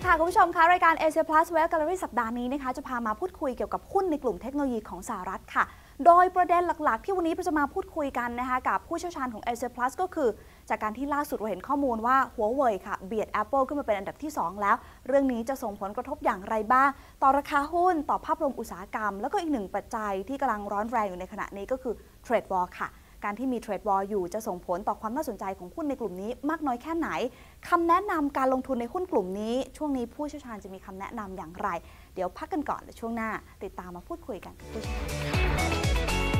ค่ะคุณผู้ชมคะรายการ Asia Plus Web Gallery สัปดาห์นี้นะคะจะพามาพูดคุยเกี่ยวกับหุ้นในกลุ่มเทคโนโลยีของสหรัฐค่ะโดยประเด็นหลักๆที่วันนี้เราจะมาพูดคุยกันนะคะกับผู้เชี่ยวชาญของ Asia Plus ก็คือจากการที่ล่าสุดเราเห็นข้อมูลว่าหัวเว่ยค่ะเบียด Apple ขึ้นมาเป็นอันดับที่2แล้วเรื่องนี้จะส่งผลกระทบอย่างไรบ้างต่อราคาหุ้นต่อภาพรวมอุตสาหกรรมแล้วก็อีกหนึ่งปัจจัยที่กำลังร้อนแรงอยู่ในขณะนี้ก็คือ Trade War ค่ะการที่มีเทรดวอร์อยู่จะส่งผลต่อความน่าสนใจของหุ้นในกลุ่มนี้มากน้อยแค่ไหนคำแนะนำการลงทุนในหุ้นกลุ่มนี้ช่วงนี้ผู้เชี่ยวชาญจะมีคำแนะนำอย่างไรเดี๋ยวพักกันก่อนเดี๋ยวช่วงหน้าติดตามมาพูดคุยกันกับผู้เชี่ยวชาญ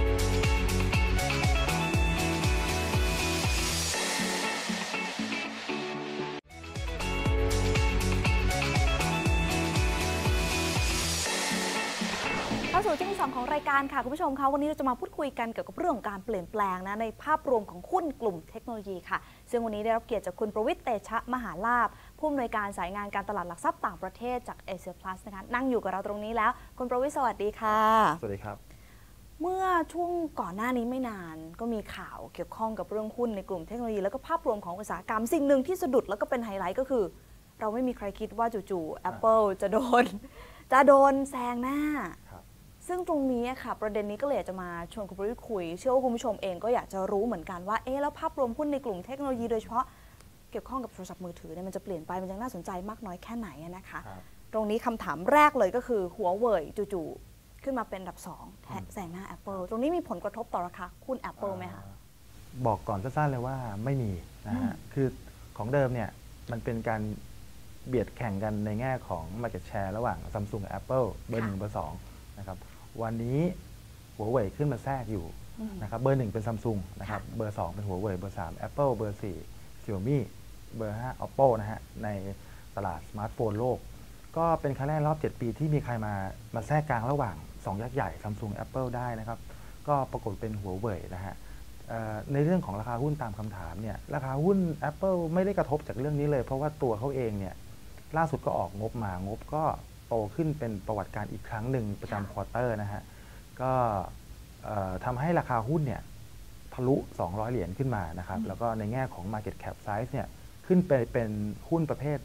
เข้าสู่ช่วงที่2ของรายการค่ะคุณผู้ชมคะวันนี้เราจะมาพูดคุยกันเกี่ยวกับเรื่องของการเปลี่ยนแปลงนะในภาพรวมของหุ้นกลุ่มเทคโนโลยีค่ะซึ่งวันนี้ได้รับเกียรติจากคุณประวิตร เตชะมหาลาภผู้อำนวยการสายงานการตลาดหลักทรัพย์ต่างประเทศจาก Asia Plus นะคะนั่งอยู่กับเราตรงนี้แล้วคุณประวิตรสวัสดีค่ะสวัสดีครับเมื่อช่วงก่อนหน้านี้ไม่นานก็มีข่าวเกี่ยวข้องกับเรื่องหุ้นในกลุ่มเทคโนโลยีแล้วก็ภาพรวมของอุตสาหกรรมสิ่งหนึ่งที่สะดุดแล้วก็เป็นไฮไลท์ก็คือเราไม่มีใครคิดว่าจู่ๆ Apple จะโดนแซงหน้าซึ่งตรงนี้ค่ะประเด็นนี้ก็เลยอยากจะมาชวนคุณประวิตรคุยเชื่อว่าคุณผู้ชมเองก็อยากจะรู้เหมือนกันว่าแล้วภาพรวมหุ้นในกลุ่มเทคโนโลยีโดยเฉพาะเกี่ยวข้องกับโทรศัพท์มือถือเนี่ยมันจะเปลี่ยนไปมันยังน่าสนใจมากน้อยแค่ไหนนะคะตรงนี้คำถามแรกเลยก็คือหัวเว่ยจู่ๆขึ้นมาเป็นอันดับ2แซงหน้า Apple ตรงนี้มีผลกระทบต่อราคาหุ้น Apple ไหมคะบอกก่อนสั้นๆเลยว่าไม่มีนะฮะคือของเดิมเนี่ยมันเป็นการเบียดแข่งกันในแง่ของ market share ระหว่าง Samsung กับ Apple เบอร์1เบอร์2นะครับวันนี้หัวเว่ยขึ้นมาแทรกอยู่นะครับเบอร์1เป็น Samsung นะครับเบอร์2เป็นหัวเว่ยเบอร์3 Apple เบอร์4 Xiaomi เบอร์5 Oppo นะฮะในตลาดสมาร์ทโฟนโลกก็เป็นครั้งแรกรอบ7ปีที่มีใครมาแทรกกลางระหว่าง2ยักษ์ใหญ่ Samsung Apple ได้นะครับก็ปรากฏเป็นหัวเว่ยนะฮะในเรื่องของราคาหุ้นตามคำถามเนี่ยราคาหุ้น Apple ไม่ได้กระทบจากเรื่องนี้เลยเพราะว่าตัวเขาเองเนี่ยล่าสุดก็ออกงบก็โตขึ้นเป็นประวัติการอีกครั้งหนึ่งประจำควอเตอร์นะฮะก็ทำให้ราคาหุ้นเนี่ยทะลุ$200ขึ้นมานะครับแล้วก็ในแง่ของ Market Cap Size เนี่ยขึ้นไปเป็นหุ้นประเภท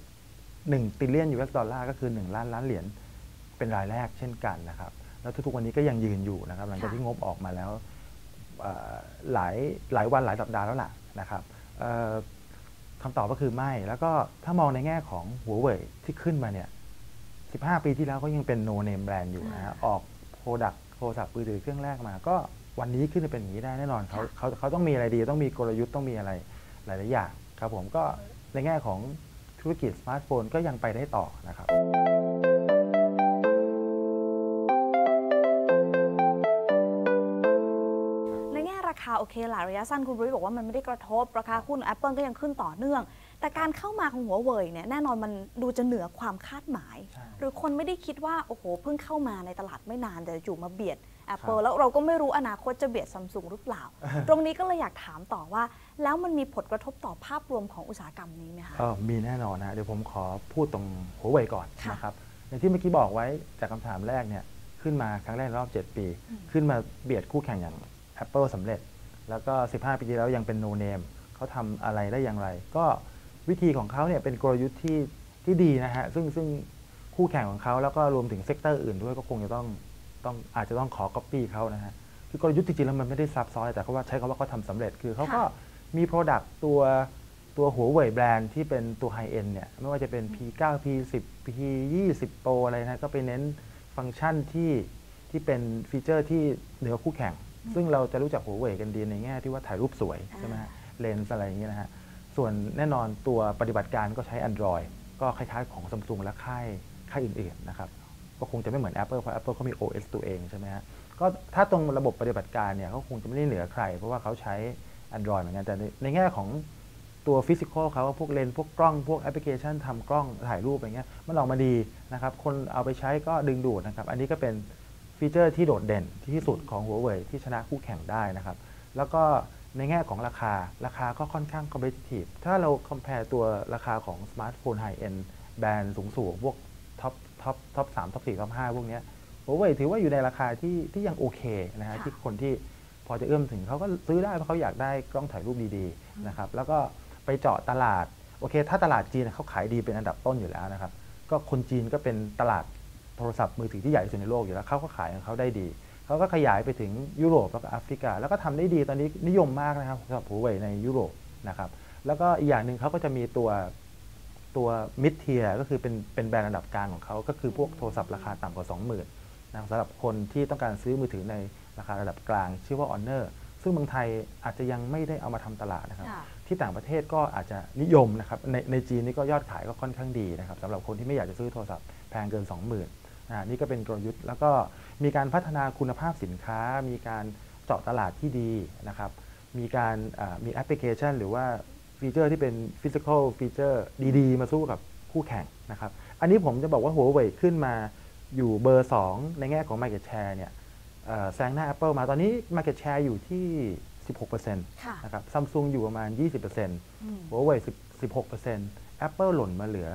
1 trillion US ดอลลาร์ก็คือ1 ล้านล้านเหรียญเป็นรายแรกเช่นกันนะครับแล้วทุกวันนี้ก็ยังยืนอยู่นะครับหลังจากที่งบออกมาแล้วหลายวันหลายสัปดาห์แล้วล่ะนะครับคำตอบก็คือไม่แล้วก็ถ้ามองในแง่ของหัวเว่ยที่ขึ้นมาเนี่ย15 ปีที่แล้วก็ยังเป็น no name brand อยู่นะฮะออก product โทรศัพท์มือถือเครื่องแรกมาก็วันนี้ขึ้นมาเป็นอย่างนี้ได้แน่นอนเขาต้องมีอะไรดีต้องมีกลยุทธ์ต้องมีอะไรหลายๆอย่างครับผมก็ในแง่ของธุรกิจสมาร์ทโฟนก็ยังไปได้ต่อนะครับราคาโอเคหลายระยะสั้นคุณประวิตรบอกว่ามันไม่ได้กระทบราคาหุ้น Apple ก็ยังขึ้นต่อเนื่องแต่การเข้ามาของหัวเว่ยเนี่ยแน่นอนมันดูจะเหนือความคาดหมายหรือคนไม่ได้คิดว่าโอ้โหเพิ่งเข้ามาในตลาดไม่นานแต่อยู่มาเบียด Apple แล้วเราก็ไม่รู้อนาคตจะเบียด Samsung หรือเปล่าตรงนี้ก็เลยอยากถามต่อว่าแล้วมันมีผลกระทบต่อภาพรวมของอุตสาหกรรมนี้ไหมคะมีแน่นอนนะเดี๋ยวผมขอพูดตรงหัวเว่ยก่อนนะครับอย่างที่เมื่อกี้บอกไว้จากคำถามแรกเนี่ยขึ้นมาครั้งแรกรอบ7ปีขึ้นมาเบียดคู่แข่งอย่าง Apple สำเร็จแล้วก็15 ปีที่แล้วยังเป็น no name เขาทำอะไรได้อย่างไรก็วิธีของเขาเนี่ยเป็นกลยุทธ์ที่ดีนะฮะซึ่งคู่แข่งของเขาแล้วก็รวมถึงเซกเตอร์อื่นด้วยก็คงจะต้องอาจจะต้องขอ copy เขานะฮะคือกลยุทธ์จริงๆแล้วมันไม่ได้ซับซ้อนแต่เขาว่าใช้คำว่าเขาทำสำเร็จคือเขาก็มี product ตัวหัวเว่ยแบรนด์ที่เป็นตัว high end เนี่ยไม่ว่าจะเป็น P9 P10 P20 Pro อะไรนะก็ไปเน้นฟังก์ชันที่เป็นฟีเจอร์ที่เหนือคู่แข่งซึ่งเราจะรู้จักหัวเว่ยกันดีในแง่ที่ว่าถ่ายรูปสวยใช่ไหมฮะเลนส์อะไรอย่างเงี้ยนะฮะส่วนแน่นอนตัวปฏิบัติการก็ใช้ Android ก็คล้ายๆของ Samsung และค่ายอื่นๆนะครับก็คงจะไม่เหมือน Apple เพราะ Apple เขามี OS ตัวเองใช่ไหมฮะก็ถ้าตรงระบบปฏิบัติการเนี่ยเขาคงจะไม่ได้เหนือใครเพราะว่าเขาใช้ Android เหมือนกันแต่ในแง่ของตัวฟิสิกอลเขาพวกเลนส์พวกกล้องพวกแอปพลิเคชันทำกล้องถ่ายรูปอะไรเงี้ยมันออกมาดีนะครับคนเอาไปใช้ก็ดึงดูดนะครับอันนี้ก็เป็นฟีเจอร์ที่โดดเด่นที่สุดของหัวเว่ยที่ชนะคู่แข่งได้นะครับแล้วก็ในแง่ของราคาก็ค่อนข้าง competitive ถ้าเรา compare ตัวราคาของสมาร์ทโฟน high end แบรนด์สูงพวกท็อป3ท็อป4ท็อป5พวกนี้หัวเว่ยถือว่าอยู่ในราคาที่ยังโอเคนะฮะที่คนที่พอจะเอื้อมถึงเขาก็ซื้อได้เพราะเขาอยากได้กล้องถ่ายรูปดีๆนะครับแล้วก็ไปเจาะตลาดโอเคถ้าตลาดจีนเขาขายดีเป็นอันดับต้นอยู่แล้วนะครับก็คนจีนก็เป็นตลาดโทรศัพท์มือถือที่ใหญ่ที่สุดในโลกอยู่แล้วเขาก็ขายของเขาได้ดีเขาก็ขยายไปถึงยุโรปแล้วก็แอฟริกาแล้วก็ทำได้ดีตอนนี้นิยมมากนะครับสำหรับหัวเว่ยในยุโรปนะครับแล้วก็อีกอย่างหนึ่งเขาก็จะมีตัวมิดเทียก็คือเป็นแบรนด์ระดับกลางของเขาก็คือพวกโทรศัพท์ราคาต่ำกว่า 20,000 นะสำหรับคนที่ต้องการซื้อมือถือในราคาระดับกลางชื่อว่า Honor ซึ่งเมืองไทยอาจจะยังไม่ได้เอามาทำตลาดนะครับที่ต่างประเทศก็อาจจะนิยมนะครับในจีนนี่ก็ยอดขายก็ค่อนข้างดีนะครับสำหรับคนที่ไม่อยากจะซื้อโทรศัพท์แพงเกิน 20,000นี่ก็เป็นกลยุทธ์แล้วก็มีการพัฒนาคุณภาพสินค้ามีการเจาะตลาดที่ดีนะครับมีการมีแอปพลิเคชันหรือว่าฟีเจอร์ที่เป็นฟิสิกอลฟีเจอร์ดีๆมาสู้กับคู่แข่งนะครับอันนี้ผมจะบอกว่าหัวเว่ยขึ้นมาอยู่เบอร์ 2 ในแง่ของ Market Share เนี่ยแซงหน้า Apple มาตอนนี้ Market Share อยู่ที่ 16% นะครับ Samsung อยู่ประมาณ 20%หัวเว่ย 16% Apple หล่นมาเหลือ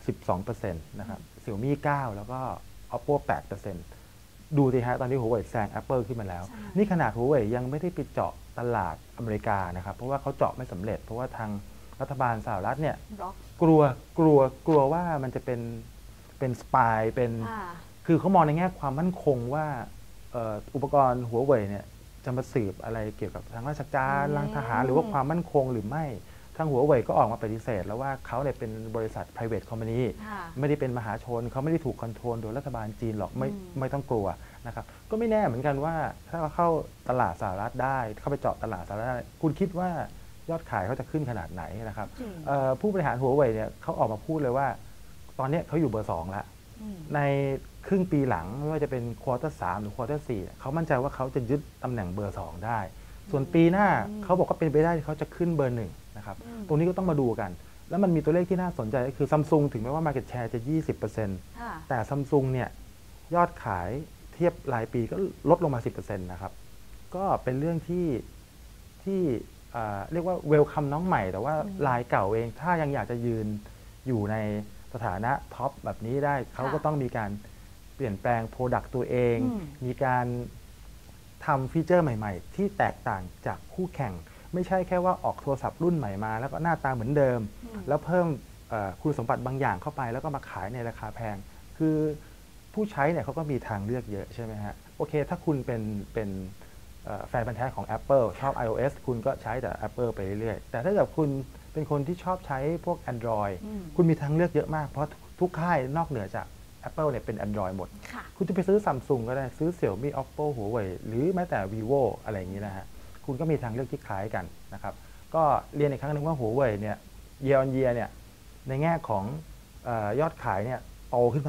12% นะครับ Xiaomi 9 แล้วก็ Oppo 8%ดูสิฮะตอนนี้หัวเว่ยแซง Apple ขึ้นมาแล้วนี่ขนาดหัวเว่ยยังไม่ได้ไปเจาะตลาดอเมริกานะครับเพราะว่าเขาเจาะไม่สำเร็จเพราะว่าทางรัฐบาลสหรัฐเนี่ยกลัวว่ามันจะเป็นสปายเป็นคือเขามองในแง่ความมั่นคงว่าอุปกรณ์หัวเว่ยเนี่ยจะมาสืบอะไรเกี่ยวกับทางราชการทางทหารหรือว่าความมั่นคงหรือไม่ทางหัวเว่ยก็ออกมาปฏิเสธแล้วว่าเขาเนี่ยเป็นบริษัท private company ไม่ได้เป็นมหาชนเขาไม่ได้ถูกคอนโทรลโดยรัฐบาลจีนหรอกไม่ต้องกลัวนะครับก็ไม่แน่เหมือนกันว่าถ้าเราเข้าตลาดสหรัฐได้เข้าไปเจาะตลาดสหรัฐได้คุณคิดว่ายอดขายเขาจะขึ้นขนาดไหนนะครับผู้บริหารหัวเว่ยเนี่ยเขาออกมาพูดเลยว่าตอนนี้เขาอยู่เบอร์ 2 แล้วในครึ่งปีหลังไม่ว่าจะเป็นควอเตอร์ 3หรือควอเตอร์ 4เขามั่นใจว่าเขาจะยึดตำแหน่งเบอร์ 2 ได้ส่วนปีหน้าเขาบอกว่าเป็นไปได้ที่เขาจะขึ้นเบอร์ 1นะครับตรงนี้ก็ต้องมาดูกันแล้วมันมีตัวเลขที่น่าสนใจก็คือ Samsung ถึงแม้ว่า Market Share จะ 20% แต่ Samsung เนี่ยยอดขายเทียบรายปีก็ลดลงมา 10% นะครับก็เป็นเรื่องที่เรียกว่าเวลคัมน้องใหม่แต่ว่ารายเก่าเองถ้ายังอยากจะยืนอยู่ในสถานะท็อปแบบนี้ได้เขาก็ต้องมีการเปลี่ยนแปลงโปรดักต์ตัวเองมีการทำฟีเจอร์ใหม่ๆที่แตกต่างจากคู่แข่งไม่ใช่แค่ว่าออกโทรศัพท์รุ่นใหม่มาแล้วก็หน้าตาเหมือนเดิมแล้วเพิ่มคุณสมบัติบางอย่างเข้าไปแล้วก็มาขายในราคาแพงคือผู้ใช้เนี่ยเขาก็มีทางเลือกเยอะใช่ไหมฮะโอเคถ้าคุณเป็นแฟนพันธุ์แท้ของ Apple ชอบ iOS คุณก็ใช้แต่ Apple ไปเรื่อยๆแต่ถ้าเกิดคุณเป็นคนที่ชอบใช้พวก Android คุณมีทางเลือกเยอะมากเพราะทุกค่ายนอกเหนือจาก Apple เนี่ยเป็น Android หมดคุณจะไปซื้อ Samsung ก็ได้ซื้อ Xiaomi Oppo Huawei หรือแม้แต่ Vivo อะไรอย่างนี้นะฮะคุณก็มีทางเลือกที่คล้ายกันนะครับก็เรียนอีกครั้งหนึ่งว่าหัวเว่ยเนี่ย year on year เนี่ยในแง่ของยอดขายเนี่ยโตขึ้นมา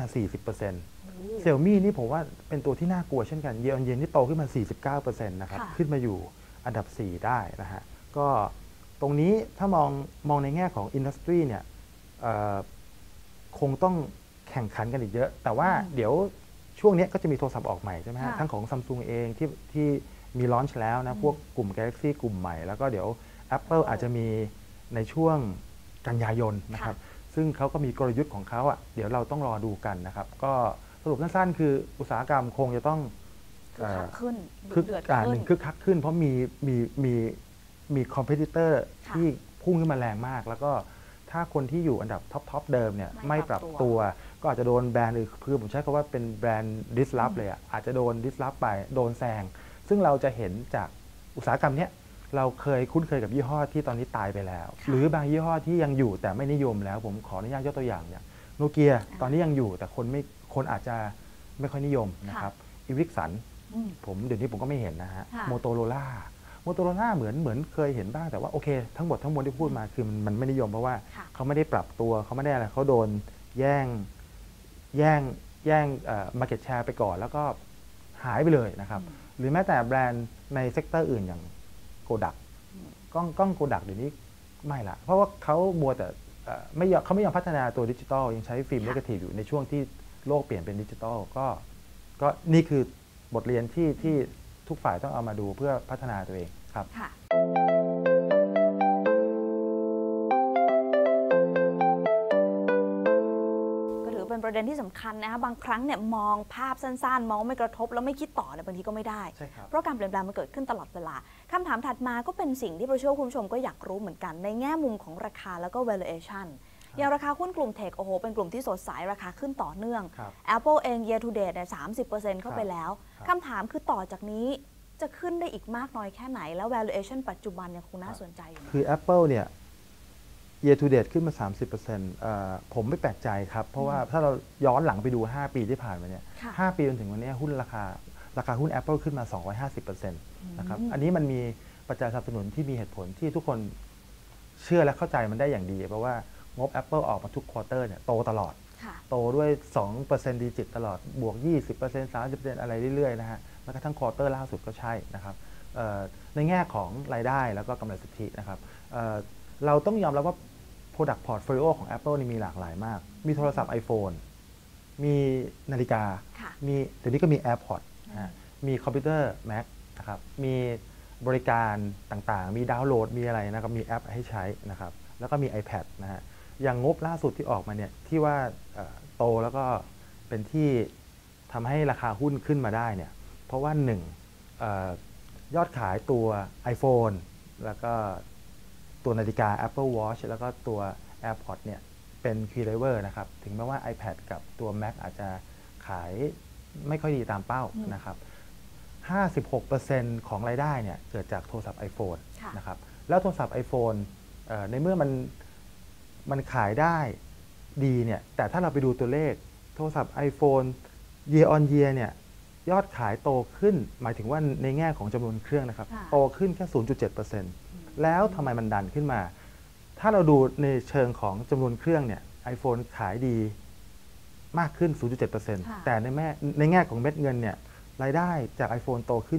40% Xiaomi นี่ผมว่าเป็นตัวที่น่ากลัวเช่นกัน year on year นี่โตขึ้นมา 49% นะครับขึ้นมาอยู่อันดับ 4 ได้นะฮะก็ตรงนี้ถ้ามองในแง่ของอินดัสทรีเนี่ยคงต้องแข่งขันกันอีกเยอะแต่ว่าเดี๋ยวช่วงนี้ก็จะมีโทรศัพท์ออกใหม่ใช่ไหมฮะทั้งของ Samsung เองที่มีลอนช์แล้วนะพวกกลุ่ม Galaxy กลุ่มใหม่แล้วก็เดี๋ยว Apple อาจจะมีในช่วงกันยายนนะครับซึ่งเขาก็มีกลยุทธ์ของเขาอ่ะเดี๋ยวเราต้องรอดูกันนะครับก็สรุปสั้นๆคืออุตสาหกรรมคงจะต้องคึกคักขึ้นคึกคักขึ้นเพราะมีคอมเพติเตอร์ที่พุ่งขึ้นมาแรงมากแล้วก็ถ้าคนที่อยู่อันดับท็อปเดิมเนี่ยไม่ปรับตัวก็อาจจะโดนแบรนด์คือผมใช้คำว่าเป็นแบรนด์ดิสรับเลยอ่ะอาจจะโดนดิสรับไปโดนแซงซึ่งเราจะเห็นจากอุตสาหกรรมเนี้ยเราเคยคุ้นเคยกับยี่ห้อที่ตอนนี้ตายไปแล้วหรือบางยี่ห้อที่ยังอยู่แต่ไม่นิยมแล้วผมขออนุญาตยกตัวอย่างเนี่ยโนเกียตอนนี้ยังอยู่แต่คนอาจจะไม่ค่อยนิยมนะครับอีริกสันเดี๋ยวนี้ผมก็ไม่เห็นนะฮะโมโตโรล่าเหมือนเคยเห็นบ้างแต่ว่าโอเคทั้งหมดทั้งมวลที่พูดมาคือมันไม่นิยมเพราะว่าเขาไม่ได้ปรับตัวเขาไม่ได้อะไรเขาโดนแย่งmarket share ไปก่อนแล้วก็หายไปเลยนะครับหรือแม้แต่แบรนด์ในเซกเตอร์อื่นอย่างโกดักกล้องโกดักเดี๋ยวนี้ไม่ละเพราะว่าเขามัวแต่ไม่ยอมพัฒนาตัวดิจิตอลยังใช้ฟิล์มเนกาทีฟอยู่ในช่วงที่โลกเปลี่ยนเป็นดิจิตอลก็นี่คือบทเรียนที่ทุกฝ่ายต้องเอามาดูเพื่อพัฒนาตัวเองครับเป็นประเด็นที่สำคัญนะคะบางครั้งเนี่ยมองภาพสั้นๆมองไม่กระทบแล้วไม่คิดต่อเนี่ยบางทีก็ไม่ได้เพราะการเปลี่ยนแปลงมันเกิดขึ้นตลอดเวลาคำถามถัดมาก็เป็นสิ่งที่เราเชื่อว่าคุณผู้ชมก็อยากรู้เหมือนกันในแง่มุมของราคาแล้วก็ valuation อย่างราคาหุ้นกลุ่มเทคโอ้โหเป็นกลุ่มที่สดใสราคาขึ้นต่อเนื่องครับ Apple เอง year to date เนี่ย30%เข้าไปแล้วครับคำถามคือต่อจากนี้จะขึ้นได้อีกมากน้อยแค่ไหนแล้ว valuation ปัจจุบันยังคงน่าสนใจอยู่ไหมคือ Apple เนี่ย year to date ขึ้นมา 30%ผมไม่แปลกใจครับ เพราะว่าถ้าเราย้อนหลังไปดู 5 ปีที่ผ่านมาเนี่ยค่ะ 5 ปีจนถึงวันนี้หุ้นราคาหุ้น Apple ขึ้นมา 250%นะครับ อันนี้มันมีปัจจัยสนับสนุนที่มีเหตุผลที่ทุกคนเชื่อและเข้าใจมันได้อย่างดี เพราะว่างบ Apple ออกมาทุกควอเตอร์เนี่ยโตตลอดค่ะโตด้วย 2% ดิจิตตลอด บวก 20% 30% อะไรเรื่อยๆนะฮะแม้กระทั่งควอเตอร์ล่าสุดก็ใช่นะครับในแง่ของรายได้แล้วก็กำไรสุทธินะครับเราต้องยอมรับว่า Product Portfolio ของ Apple นี่มีหลากหลายมาก มีโทรศัพท์ iPhone มีนาฬิกาค่ะเดี๋ยวนี้ก็มี AirPods นะฮะมีคอมพิวเตอร์ Mac นะครับ มีบริการต่างๆ มีดาวน์โหลด มีอะไรนะครับ มีแอปให้ใช้นะครับ แล้วก็มี iPad นะฮะ อย่างงบล่าสุดที่ออกมาเนี่ย ที่ว่าโตแล้วก็เป็นที่ทำให้ราคาหุ้นขึ้นมาได้เนี่ย เพราะว่า1ยอดขายตัว iPhone แล้วก็ตัวนาฬิกา Apple Watch แล้วก็ตัว AirPods เนี่ยเป็น Key Driver นะครับ ถึงแม้ว่า iPad กับตัว Mac อาจจะขายไม่ค่อยดีตามเป้านะครับ 56% ของรายได้เนี่ยเกิดจากโทรศัพท์ iPhone ค่ะนะครับ แล้วโทรศัพท์ iPhone ในเมื่อมันขายได้ดีเนี่ย แต่ถ้าเราไปดูตัวเลขโทรศัพท์ iPhone year on year เนี่ยยอดขายโตขึ้น หมายถึงว่าในแง่ของจำนวนเครื่องนะครับค่ะโตขึ้นแค่ 0.7% แล้วทำไมมันดันขึ้นมา ถ้าเราดูในเชิงของจำนวนเครื่องเนี่ย iPhone ขายดีมากขึ้น 0.7% แต่ในแง่ของเม็ดเงินเนี่ยรายได้จาก iPhone โตขึ้น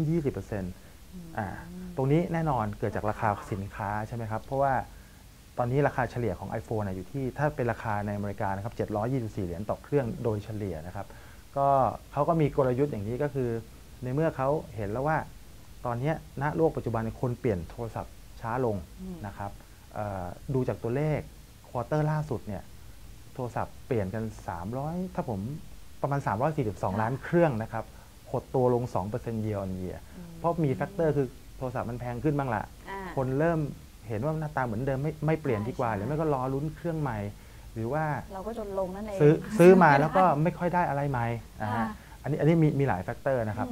20%ตรงนี้แน่นอนเกิดจากราคาสินค้าใช่ไหมครับ เพราะว่าตอนนี้ราคาเฉลี่ยของ iPhone อยู่ที่ถ้าเป็นราคาในอเมริกานะครับ724 เหรียญต่อเครื่องโดยเฉลี่ยนะครับก็เขาก็มีกลยุทธ์อย่างนี้ก็คือในเมื่อเขาเห็นแล้วว่าตอนนี้ณโลกปัจจุบันคนเปลี่ยนโทรศัพท์ช้าลงนะครับดูจากตัวเลขควอเตอร์ล่าสุดเนี่ยโทรศัพท์เปลี่ยนกัน300ถ้าผมประมาณ342ล้านเครื่องนะครับหดตัวลง 2% year on year เพราะมีแฟกเตอร์คือโทรศัพท์มันแพงขึ้นบ้างละคนเริ่มเห็นว่าหน้าตาเหมือนเดิมไม่เปลี่ยนดีกว่าหรือไม่ก็รอลุ้นเครื่องใหม่ หรือว่าเราก็จนลงนั่นเองซื้อมาแล้วก็ไม่ค่อยได้อะไรใหม่นะฮะอันนี้มีหลายแฟกเตอร์นะครับ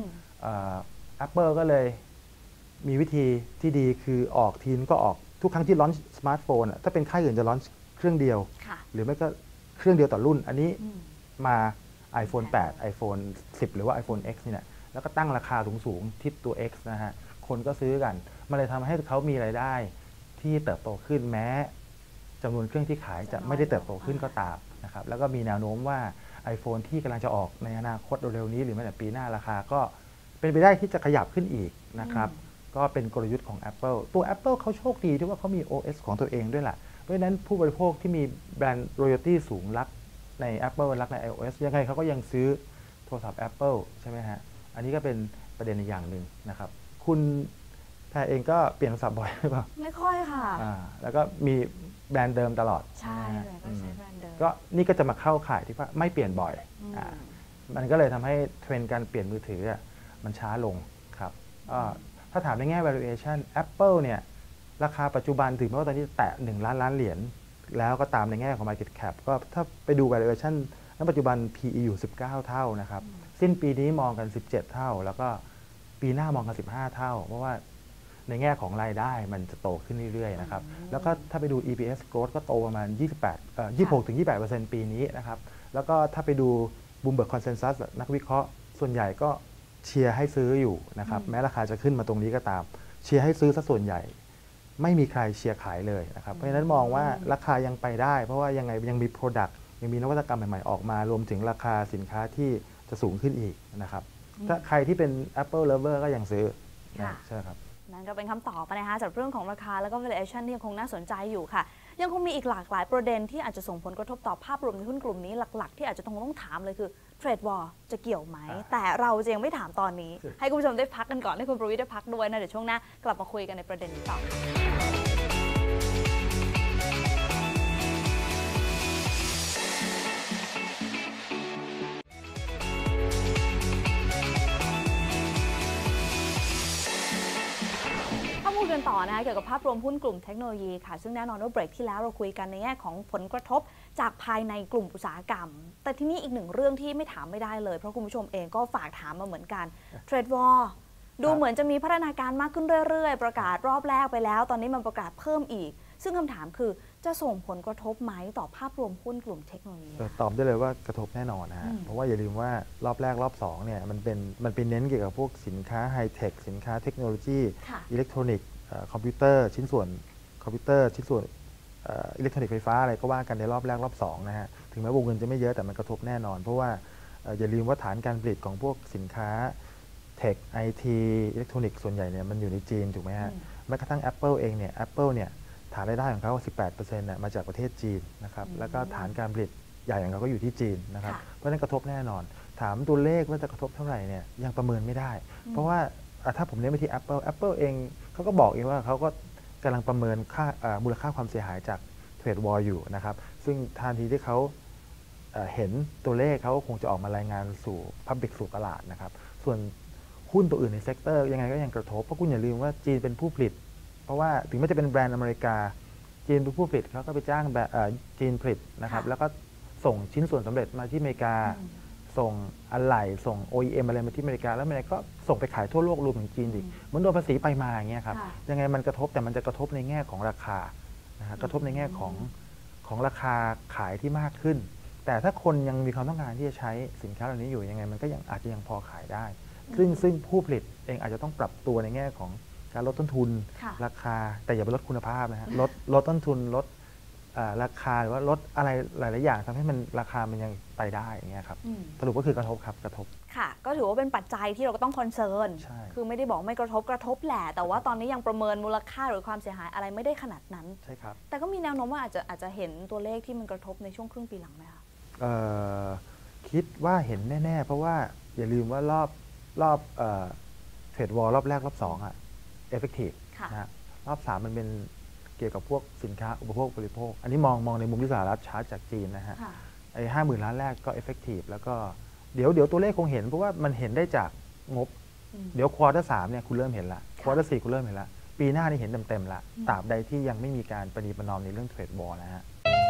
Apple ก็เลยมีวิธีที่ดีคือออกทีนก็ออกทุกครั้งที่ลอนช์สมาร์ทโฟนถ้าเป็นค่ายอื่นจะลอนช์เครื่องเดียว หรือไม่ก็เครื่องเดียวต่อรุ่น อันนี้มา iPhone 8 iPhone 10 หรือว่า iPhone X นี่นะแล้วก็ตั้งราคาสูงที่ตัว X นะฮะคนก็ซื้อกันมันเลยทำให้เขามีรายได้ที่เติบโตขึ้นแม้จำนวนเครื่องที่ขายจะไม่ได้เติบโตขึ้นก็ตามนะครับแล้วก็มีแนวโน้มว่า iPhone ที่กำลังจะออกในอนาคตเร็วๆนี้หรือแม้แต่ปีหน้าราคาก็เป็นไปได้ที่จะขยับขึ้นอีกนะครับก็เป็นกลยุทธ์ของ Apple ตัว Apple เขาโชคดีที่ว่าเขามี OS ของตัวเองด้วยแหละเพราะฉะนั้นผู้บริโภคที่มีแบรนด์ royalty สูงรักใน Apple รักใน iOS ยังไงเขาก็ยังซื้อโทรศัพท์ Apple ใช่ไหมฮะอันนี้ก็เป็นประเด็นอีกอย่างหนึ่งนะครับคุณแพรเองก็เปลี่ยนโทรศัพท์บ่อยหรือเปล่าไม่ค่อยค่ะแล้วก็มีแบรนด์เดิมตลอดใช่เลยก็ใช้แบรนด์เดิมก็นี่ก็จะมาเข้าข่ายที่ว่าไม่เปลี่ยนบ่อยมันก็เลยทำให้เทรนด์การเปลี่ยนมือถือมันช้าลงครับถ้าถามในแง่ valuation Apple เนี่ยราคาปัจจุบันถึงแม้ว่าตอนนี้แตะ1 ล้านเหรียญแล้วก็ตามในแง่ของ market cap ก็ถ้าไปดู valuation ณ ปัจจุบัน PE อยู่19 เท่านะครับสิ้นปีนี้มองกัน17 เท่าแล้วก็ปีหน้ามองกัน15 เท่าเพราะว่าในแง่ของรายได้มันจะโตขึ้นเรื่อยๆนะครับแล้วก็ถ้าไปดู EPS growth ก็โตประมาณ26-28% ปีนี้นะครับแล้วก็ถ้าไปดู Bloomberg Consensus นักวิเคราะห์ส่วนใหญ่ก็เชียร์ให้ซื้ออยู่นะครับแม้ราคาจะขึ้นมาตรงนี้ก็ตามเชียร์ให้ซื้อซะส่วนใหญ่ไม่มีใครเชียร์ขายเลยนะครับเพราะฉะนั้นมองว่าราคายังไปได้เพราะว่ายังไงยังมี Product ยังมีนวัตกรรมใหม่ๆออกมารวมถึงราคาสินค้าที่จะสูงขึ้นอีกนะครับถ้าใครที่เป็น Apple Lover ก็ยังซื้อใช่ครับนั่นก็เป็นคำตอบนะคะจากเรื่องของราคาแล้วก็ valuation ที่ยังคงน่าสนใจอยู่ค่ะยังคงมีอีกหลากหลายประเด็นที่อาจจะส่งผลกระทบต่อภาพรวมในหุ้นกลุ่มนี้หลักๆที่อาจจะต้องถามเลยคือเทรดวอร์จะเกี่ยวไหมแต่เราจะยังไม่ถามตอนนี้ให้คุณผู้ชมได้พักกันก่อนให้คุณประวิตรได้พักด้วยนะเดี๋ยวช่วงหน้ากลับมาคุยกันในประเด็นนี้ต่อต่อนะคะเกี่ยวกับภาพรวมหุ้นกลุ่มเทคโนโลยีค่ะซึ่งแน่นอนว่าเบรกที่แล้วเราคุยกันในแง่ของผลกระทบจากภายในกลุ่มอุตสาหกรรมแต่ทีนี้อีกหนึ่งเรื่องที่ไม่ถามไม่ได้เลยเพราะคุณผู้ชมเองก็ฝากถามมาเหมือนกันเทรดวอร์ดูเหมือนจะมีพัฒนาการมากขึ้นเรื่อยๆประกาศรอบแรกไปแล้วตอนนี้มันประกาศเพิ่มอีกซึ่งคำถามคือจะส่งผลกระทบไหมต่อภาพรวมหุ้นกลุ่มเทคโนโลยีตอบได้เลยว่ากระทบแน่นอนนะฮะเพราะว่าอย่าลืมว่ารอบแรกรอบ2เนี่ยมันเป็นเน้นเกี่ยวกับพวกสินค้าไฮเทคสินค้าเทคโนโลยีอิเล็กทรอนิกส์คอมพิวเตอร์ชิ้นส่วนคอมพิวเตอร์ชิ้นส่วนอิเล็กทรอนิกส์ไฟฟ้าอะไรก็ว่ากันในรอบแรกรอบ2นะฮะถึงแม้วงเงินจะไม่เยอะแต่มันกระทบแน่นอนเพราะว่าอย่าลืมว่าฐานการผลิตของพวกสินค้าเทคไอทีอิเล็กทรอนิกส์ส่วนใหญ่เนี่ยมันอยู่ในจีนถูกไหมฮะแม้กระทั่ง Apple เองเนี่ย Apple เนี่ยฐานรายได้ของเขา 18% น่ะมาจากประเทศจีนนะครับแล้วก็ฐานการผลิตใหญ่ของเขาก็อยู่ที่จีนนะครับเพราะฉะนั้นกระทบแน่นอนถามตัวเลขว่าจะกระทบเท่าไหร่เนี่ยยังประเมินไม่ได้เพราะว่าถ้าผมเน้นไปที่ Apple เองเขาก็บอกเองว่าเขาก็กำลังประเมินค่ามูลค่าความเสียหายจากเทรดวอร์อยู่นะครับซึ่งทันทีที่เขาเห็นตัวเลขเขาคงจะออกมารายงานสู่ Public สู่ตลาดนะครับส่วนหุ้นตัวอื่นในเซกเตอร์ยังไงก็ยังกระทบเพราะคุณอย่าลืมว่าจีนเป็นผู้ผลิตเพราะว่าถึงแม้จะเป็นแบรนด์อเมริกาจีนเป็นผู้ผลิตเขาก็ไปจ้างจีนผลิตนะครับแล้วก็ส่งชิ้นส่วนสำเร็จมาที่อเมริกาส่งอะไหล่ส่ง OEM อะไรมาที่อเมริกาแล้วอเมริกาก็ส่งไปขายทั่วโลกรวมถึงจีนอีกเหมือนโดนภาษีไปมาอย่างเงี้ยครับยังไงมันกระทบแต่มันจะกระทบในแง่ของราคานะฮะกระทบในแง่ของราคาขายที่มากขึ้นแต่ถ้าคนยังมีความต้องการที่จะใช้สินค้าเหล่านี้อยู่ยังไงมันก็ยังอาจจะยังพอขายได้ซึ่งผู้ผลิตเองอาจจะต้องปรับตัวในแง่ของการลดต้นทุนราคาแต่อย่าไปลดคุณภาพนะฮะลดต้นทุนลดราคาหรือว่าลดอะไรหลายๆอย่างทำให้มันราคามันยังไปได้อย่างเงี้ยครับสรุปก็คือกระทบครับกระทบค่ะก็ถือว่าเป็นปัจจัยที่เราก็ต้องคอนเซิร์นคือไม่ได้บอกไม่กระทบแหละแต่ว่าตอนนี้ยังประเมินมูลค่าหรือความเสียหายอะไรไม่ได้ขนาดนั้นใช่ครับแต่ก็มีแนวโน้มว่าอาจจะเห็นตัวเลขที่มันกระทบในช่วงครึ่งปีหลังไหมคะคิดว่าเห็นแน่ๆเพราะว่าอย่าลืมว่ารอบเทรดวอลรอบแรกรอบ2อ่ะeffective นะฮะรอบ3มันเป็นเกี่ยวกับพวกสินค้าอุปโภคบริโภคอันนี้มองในมุมที่สหรัฐชาร์จจากจีนนะฮะไอ้50,000 ล้านแรกก็ effective แล้วก็เดี๋ยวตัวเลขคงเห็นเพราะว่ามันเห็นได้จากงบเดี๋ยวควอเตอร์3เนี่ยคุณเริ่มเห็นละควอเตอร์4คุณเริ่มเห็นละปีหน้านี่เห็นเต็มๆละตราบใดที่ยังไม่มีการประนีประนอมในเรื่องเทรดวอลนะฮะ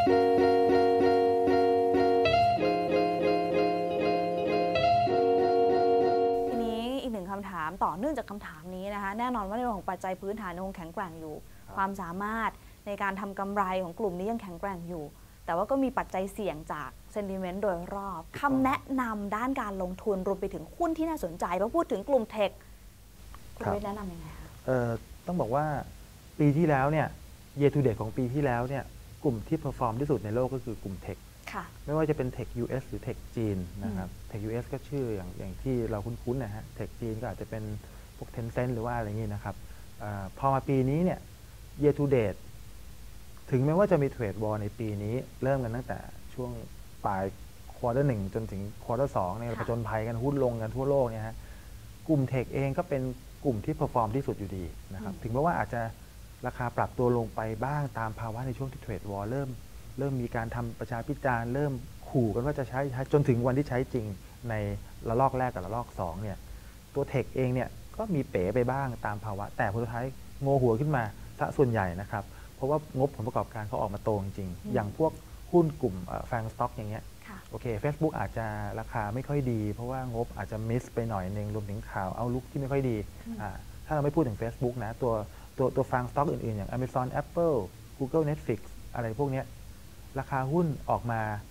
คำถามต่อเนื่องจากคำถามนี้นะคะแน่นอนว่าในเรื่องของปัจจัยพื้นฐานยังคงแข็งแกร่งอยู่ความสามารถในการทำกำไรของกลุ่มนี้ยังแข็งแกร่งอยู่แต่ว่าก็มีปัจจัยเสี่ยงจากเซนติเมนต์โดยรอบคำแนะนำด้านการลงทุนรวมไปถึงหุ้นที่น่าสนใจพอพูดถึงกลุ่มเทคคุณวิทย์แนะนำยังไงคะต้องบอกว่าปีที่แล้วเนี่ย year to date ของปีที่แล้วเนี่ยกลุ่มที่เพอร์ฟอร์มที่สุดในโลกก็คือกลุ่มเทคไม่ว่าจะเป็นเทค US หรือเทคจีนนะครับเทค US ก็ชื่ออย่างที่เราคุ้นๆนะฮะเทคจีนก็อาจจะเป็นพวก Tencent หรือว่าอะไรอย่างนี้นะครับพอมาปีนี้เนี่ย year to date ถึงแม้ว่าจะมีเทรดวอร์ในปีนี้เริ่มกันตั้งแต่ช่วงปลายควอเตอร์1จนถึงควอเตอร์2ในผจญภัยกันหุ้นลงกันทั่วโลกเนี่ยฮะกลุ่มเทคเองก็เป็นกลุ่มที่เพอร์ฟอร์มที่สุดอยู่ดีนะครับถึงแม้ว่าอาจจะราคาปรับตัวลงไปบ้างตามภาวะในช่วงที่เทรดวอร์เริ่มมีการทำประชาพิจารณ์เริ่มขู่กันว่าจะใช้จนถึงวันที่ใช้จริงในระลอกแรกกับระลอก2เนี่ยตัวเทคเองเนี่ยก็มีเป๋ไปบ้างตามภาวะแต่ผลสุดท้ายโงหัวขึ้นมาซะส่วนใหญ่นะครับเพราะว่างบผลประกอบการเขาออกมาโตจริงอย่างพวกหุ้นกลุ่มแฟงสต็อกอย่างเงี้ยโอเค Facebook อาจจะราคาไม่ค่อยดีเพราะว่างบอาจจะมิสไปหน่อยนึงรวมถึงข่าวเอาลุกที่ไม่ค่อยดีถ้าเราไม่พูดถึง Facebook นะตัวฟังสต็อกอื่นๆอย่าง Amazon Apple Google Netflix อะไรพวกนี้ราคาหุ้นออกมา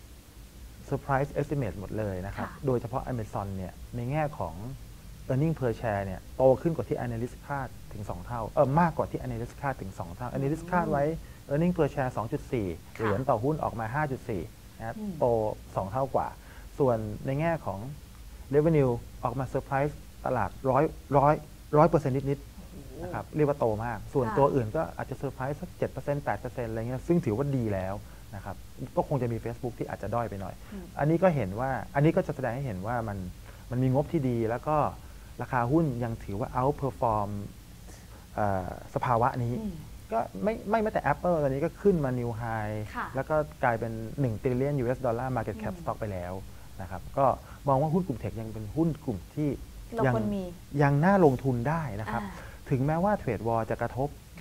surprise estimate หมดเลยนะครับโดยเฉพาะ Amazon เนี่ยในแง่ของ earning per share เนี่ยโตขึ้นกว่าที่ analyst คาดถึง2เท่ามากกว่าที่ analyst คาดถึง2เท่า analyst คาดไว้ earning per share 2.4 เหรียญต่อหุ้นออกมา 5.4 นะโต2เท่ากว่าส่วนในแง่ของ revenue ออกมา surprise ตลาด100% นิดๆนะครับเรียกว่าโตมากส่วนตัวอื่นก็อาจจะเซอร์ไพรส์สัก 7% 8% อะไรเงี้ยซึ่งถือว่าดีแล้วนะครับก็คงจะมี Facebook ที่อาจจะด้อยไปหน่อยอันนี้ก็เห็นว่าอันนี้ก็จะแสดงให้เห็นว่ามันมีงบที่ดีแล้วก็ราคาหุ้นยังถือว่า outperform สภาวะนี้ก็ไม่แม้แต่ Apple ตอนนี้ก็ขึ้นมา new high แล้วก็กลายเป็น1 trillion US dollar market cap stock ไปแล้วนะครับก็มองว่าหุ้นกลุ่มเทคยังเป็นหุ้นกลุ่มที่ยังน่าลงทุนได้นะครับถึงแม้ว่าเทรดวอร์จะกระทบ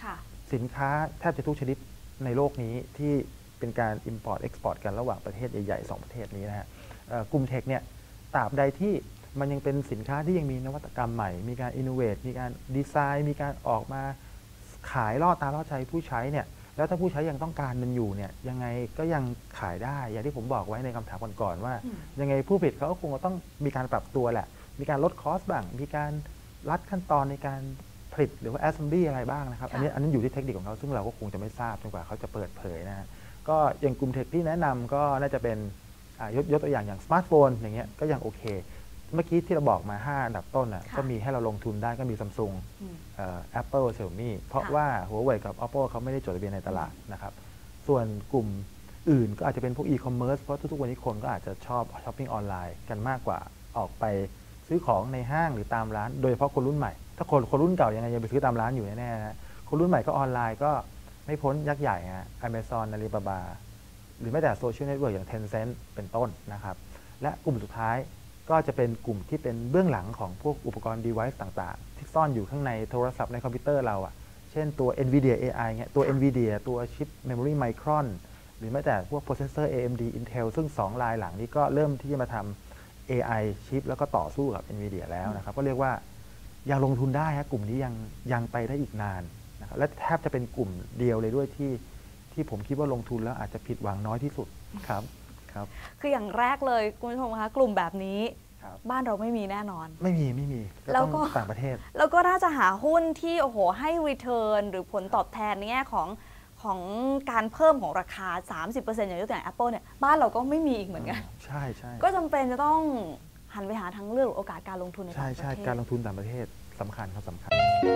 ค่ะสินค้าแทบจะทุกชนิดในโลกนี้ที่เป็นการ Import Export กันระหว่างประเทศใหญ่ๆ2ประเทศนี้นะฮะกลุ่มเทคเนี่ยตราบใดที่มันยังเป็นสินค้าที่ยังมีนวัตกรรมใหม่มีการ innovate มีการดีไซน์มีการออกมาขายล่อตาล่อใจผู้ใช้เนี่ยแล้วถ้าผู้ใช้ยังต้องการมันอยู่เนี่ยยังไงก็ยังขายได้อย่างที่ผมบอกไว้ในคำถามก่อนๆว่ายังไงผู้ผลิตเขาก็คงต้องมีการปรับตัวแหละมีการลดคอสบ้างมีการลัดขั้นตอนในการผลิตหรือว่า assembly อะไรบ้างนะครับอันนั้นอยู่ที่เทคนิคของเขาซึ่งเราก็คงจะไม่ทราบจนกว่าเขาจะเปิดเผยนะฮะก็อย่างกลุ่มเทคที่แนะนำก็น่าจะเป็นยกตัวอย่างสมาร์ทโฟนอย่างเงี้ยก็ยังโอเคเมื่อกี้ที่เราบอกมา5อันดับต้นก็มีให้เราลงทุนได้ก็มี Samsung Apple Xiaomi เพราะว่า Huawei กับ Oppo เขาไม่ได้จดทะเบียนในตลาดนะครับส่วนกลุ่มอื่นก็อาจจะเป็นพวก e-commerce เพราะทุกๆวันนี้คนก็อาจจะชอบช้อปปิ้งออนไลน์กันมากกว่าออกไปซื้อของในห้างหรือตามร้านโดยเฉพาะคนรุ่นใหม่ถ้าคนรุ่นเก่ายังไงยังไปซื้อตามร้านอยู่แน่ๆนะคนรุ่นใหม่ก็ออนไลน์ก็ไม่พ้นยักษ์ใหญ่ฮะ Amazon Alibaba หรือแม้แต่โซเชียลเน็ตเวิร์กอย่าง Tencent เป็นต้นนะครับและกลุ่มสุดท้ายก็จะเป็นกลุ่มที่เป็นเบื้องหลังของพวกอุปกรณ์ device ต่างๆที่ซ่อนอยู่ข้างในโทรศัพท์ในคอมพิวเตอร์เราเช่นตัว NVIDIA AI เงี้ยตัว NVIDIA ตัวชิป Memory Micron หรือแม้แต่พวก processor AMD Intel ซึ่ง2รายหลังนี้ก็เริ่มที่จะมาทำ AI ชิปแล้วก็ต่อสู้กับ NVIDIA แล้วนะครับก็เรียกว่ายังลงทุนได้กลุ่มนี้ยังไปได้อีกนานนะครับและแทบจะเป็นกลุ่มเดียวเลยด้วยที่ผมคิดว่าลงทุนแล้วอาจจะผิดหวังน้อยที่สุดครับคืออย่างแรกเลยคุณผู้ชมคะกลุ่มแบบนี้บ้านเราไม่มีแน่นอนไม่มีก็ต้องต่างประเทศแล้วก็น่าจะหาหุ้นที่โอ้โหให้ return หรือผลตอบแทนในแง่ของการเพิ่มของราคา 30% อย่างยกตัวอย่าง Apple เนี่ยบ้านเราก็ไม่มีอีกเหมือนกันใช่ก็จำเป็นจะต้องหันไปหาทางเลือกโอกาสการลงทุนในต่างประเทศใช่การลงทุนต่างประเทศสำคัญครับสำคัญ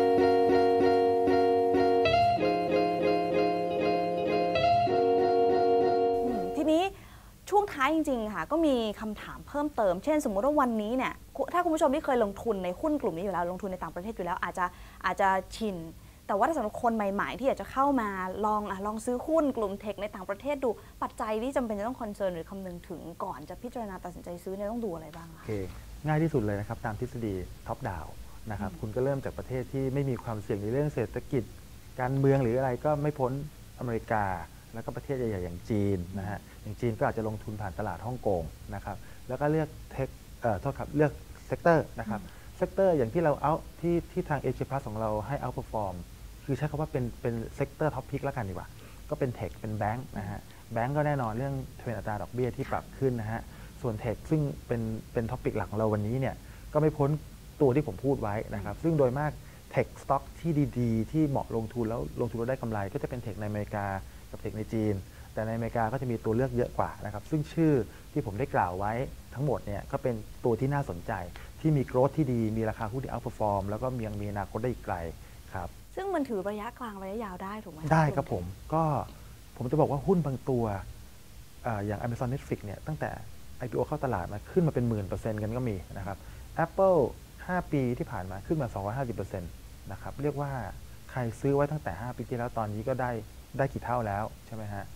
ทีนี้ช่วงท้ายจริงๆค่ะก็มีคำถามเพิ่มเติมเช่นสมมุติว่าวันนี้เนี่ยถ้าคุณผู้ชมที่เคยลงทุนในหุ้นกลุ่มนี้อยู่แล้วลงทุนในต่างประเทศอยู่แล้วอาจจะชินแต่ว่าถ้าสำหรับคนใหม่ๆที่อยากจะเข้ามาลองซื้อหุ้นกลุ่มเทคในต่างประเทศดูปัจจัยที่จำเป็นจะต้องคอนเซิร์นหรือคำนึงถึงก่อนจะพิจารณาตัดสินใจซื้อเนี่ยต้องดูอะไรบ้างคะง่ายที่สุดเลยนะครับตามทฤษฎีท็อปดาวนะครับคุณก็เริ่มจากประเทศที่ไม่มีความเสี่ยงในเรื่องเศรษฐกิจการเมืองหรืออะไรก็ไม่พ้นอเมริกาแล้วก็ประเทศใหญ่ๆอย่างจีนนะฮะอย่างจีนก็อาจจะลงทุนผ่านตลาดฮ่องกงนะครับแล้วก็เลือกเลือกเซกเตอร์นะครับเซกเตอร์อย่างที่เราที่ทาง Asia Plus ของเราให้ outperform คือใช้คำว่าเป็นเซกเตอร์ท็อปพิกแล้วกันดีกว่าก็เป็นเทคเป็นแบงค์นะฮะแบงค์ก็แน่นอนเรื่องเทรนด์อัตราดอกเบี้ยที่ปรับขึ้นนะฮะส่วนเทคซึ่งเป็นท็อปิกหลักของเราวันนี้เนี่ยก็ไม่พ้นตัวที่ผมพูดไว้นะครับซึ่งโดยมากเทคสต็อกที่ดีๆที่เหมาะลงทุนแล้วได้กำไรก็จะเป็นเทคในอเมริกากับเทคในจีนแต่ในอเมริกาก็จะมีตัวเลือกเยอะกว่านะครับซึ่งชื่อที่ผมได้กล่าวไว้ทั้งหมดเนี่ยก็เป็นตัวที่น่าสนใจที่มีโกรธที่ดีมีราคาหุ้นที่ outperform แล้วก็ยังมีอนาคตได้อีกไกลครับซึ่งมันถือระยะกลางระยะยาวได้ถูกไหมได้ครับผมจะบอกว่าหุ้นบางตัวอย่าง Amazon Netflix เนี่ยตั้งแต่ IPO เข้าตลาดมาขึ้นมาเป็น 10,000% กันก็มีนะครับ Apple 5 ปีที่ผ่านมาขึ้นมา 250% นะครับเรียกว่าใครซื้อไว้ตั้งแต่5 ปีที่แล้วตอนนี้ก็ได้กี่เท่าแล้วใช่ไหมฮะ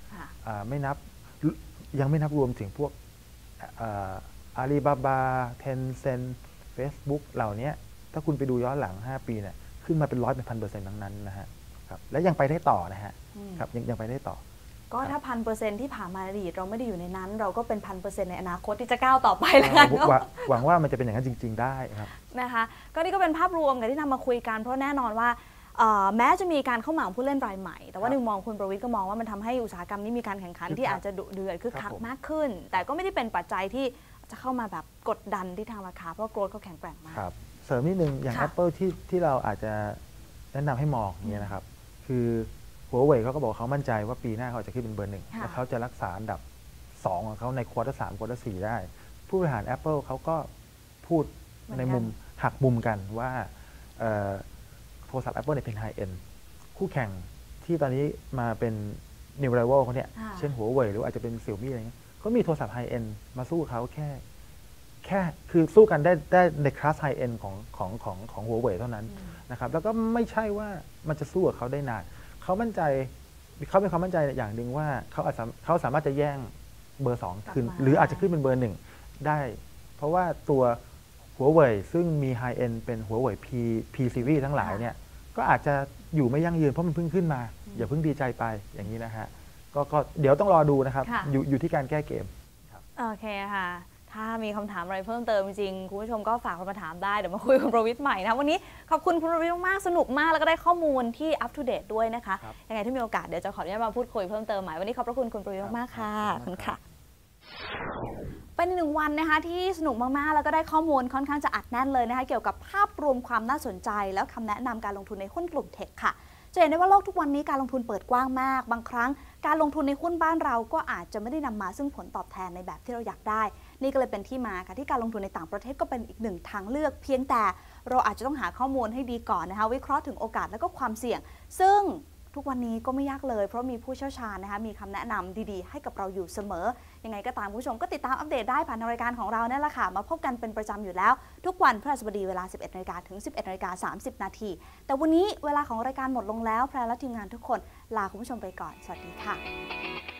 ยังไม่นับรวมถึงพวกAlibaba Tencent Facebook เหล่านี้ถ้าคุณไปดูย้อนหลัง5 ปีเนี่ยขึ้นมาเป็น100เป็น 1,000% ทั้งนั้นนะฮะครับและยังไปได้ต่อนะฮะครับยังไปได้ต่อก็ถ้า 1,000% ที่ผ่านมาอดีตเราไม่ได้อยู่ในนั้นเราก็เป็น 1,000% ในอนาคตที่จะก้าวต่อไปแล้วกันหวังว่ามันจะเป็นอย่างนั้นจริงๆได้ครับนะคะก็นี่ก็เป็นภาพรวมกันที่นำมาคุยกันเพราะแน่นอนว่าแม้จะมีการเข้ามาของผู้เล่นรายใหม่แต่ว่าในมุมมองคุณประวิตรก็มองว่ามันทำให้อุตสาหกรรมนี้มีการแข่งขันที่อาจจะดุเดือดคึกคักมากขึ้นแต่ก็ไม่ได้เป็นปัจจัยที่จะเข้ามาแบบกดดันที่ทางราคาเพราะโกรธเขาแข็งแกร่งมากเสริมนิดนึงอย่าง Apple ที่เราอาจจะแนะนำให้มองอย่างนี้นะครับคือหัวเว่ยเขาก็บอกเขามั่นใจว่าปีหน้าเขาจะขึ้นเป็นเบอร์ 1และเขาจะรักษาอันดับ2ของเขาในควอเตอร์ 3ควอเตอร์ 4ได้ผู้บริหาร Apple เขาก็พูดในมุมหักมุมกันว่าโทรศัพท์ Apple เนี่ยเป็นไฮเอ็นด์คู่แข่งที่ตอนนี้มาเป็น New Rival เขาเนี่ยเช่นหัวเว่ยหรืออาจจะเป็น Xiaomi อะไรเงี้ยก็มีโทรศัพท์ไฮเอ็นด์มาสู้เขาแค่คือสู้กันได้ในคลาสไฮเอ็นด์ของหัวเว่ยเท่านั้นนะครับแล้วก็ไม่ใช่ว่ามันจะสู้กับเขาได้นานเขามั่นใจเขามีความมั่นใจอย่างหนึ่งว่าเขาสามารถจะแย่งเบอร์2ขึ้นหรืออาจจะขึ้นเป็นเบอร์1ได้เพราะว่าตัวหัวเว่ยซึ่งมีไฮเอ็นด์เป็นหัวเว่ย P series ทั้งหลายเนี่ยก็อาจจะอยู่ไม่ยั่งยืนเพราะมันเพิ่งขึ้นมาอย่าเพิ่งดีใจไปอย่างนี้นะฮะก็เดี๋ยวต้องรอดูนะครับอยู่ที่การแก้เกมโอเคค่ะถ้ามีคำถามอะไรเพิ่มเติมจริงคุณผู้ชมก็ฝากมาถามได้เดี๋ยวมาคุยกับคุณประวิตรใหม่นะวันนี้ขอบคุณคุณประวิตรมากสนุกมากแล้วก็ได้ข้อมูลที่อัปทูเดตด้วยนะคะยังไงถ้ามีโอกาสเดี๋ยวจะขออนุญาตมาพูดคุยเพิ่มเติมใหม่วันนี้ขอบพระคุณคุณประวิตรมากค่ะขอบคุณค่ะเป็นหนึ่งวันนะคะที่สนุกมากๆแล้วก็ได้ข้อมูลค่อนข้างจะอัดแน่นเลยนะคะเกี่ยวกับภาพรวมความน่าสนใจแล้วคำแนะนำการลงทุนในหุ้นกลุ่มเทคค่ะจะเห็นได้ว่าโลกทุกวันนี้การลงทุนเปิดกว้างมากบางครั้งการลงทุนในหุ้นบ้านเราก็อาจจะไม่ได้นำมาซึ่งผลตอบแทนในแบบที่เราอยากได้นี่ก็เลยเป็นที่มาค่ะที่การลงทุนในต่างประเทศก็เป็นอีกหนึ่งทางเลือกเพียงแต่เราอาจจะต้องหาข้อมูลให้ดีก่อนนะคะวิเคราะห์ถึงโอกาสและก็ความเสี่ยงซึ่งทุกวันนี้ก็ไม่ยากเลยเพราะมีผู้เชี่ยวชาญนะคะมีคำแนะนำดีๆให้กับเราอยู่เสมอยังไงก็ตามผู้ชมก็ติดตามอัปเดตได้ผ่านทางรายการของเราเนี่ยแหละค่ะมาพบกันเป็นประจำอยู่แล้วทุกวันพฤหัสบดีเวลา 11 นาฬิกาถึง 11 นาฬิกา 30 นาทีแต่วันนี้เวลาของรายการหมดลงแล้วแพรและทีมงานทุกคนลาคุณผู้ชมไปก่อนสวัสดีค่ะ